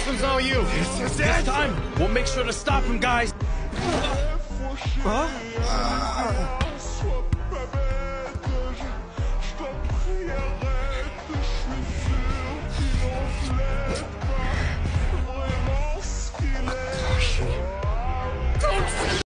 Last one's all you. This time, we'll make sure to stop him, guys. Huh?